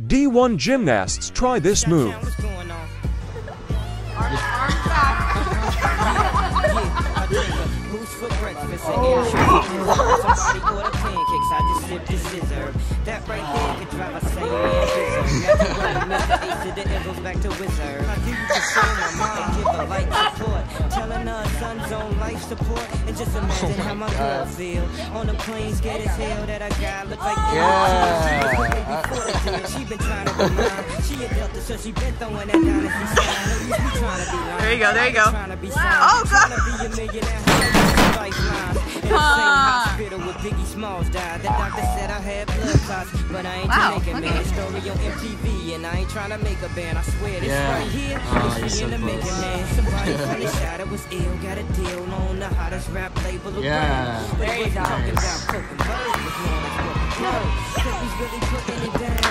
D1 gymnasts try this move. What's going on? Arms back. Boost for breakfast and somebody order pancakes. I just sip the scissor. That right there could drive a sane man berserk. Got to run Mr. Ace to the Eagles back to Wizard. I do the show my mom, give her light support. Telling her son's on life support. And just imagine how my girl feel. On the plane, scared as hell that a guy look like she been trying to be mine. She a Delta, so she been throwing that down as she sign. There you go, there you go. Oh, God. Be a millionaire. Lifeline. In the same hospital with Biggie Smalls died. The doctor said I had blood clots, but I ain't Jamaican, man. Story on MTV, and I ain't trying to make a band. I swear this right here is me in the making, man. Somebody from the shadow was ill, got a deal on the hottest rap label around. Yeah. But he wasn't talking about coke and birds, was known as what the flow. He's really putting it down.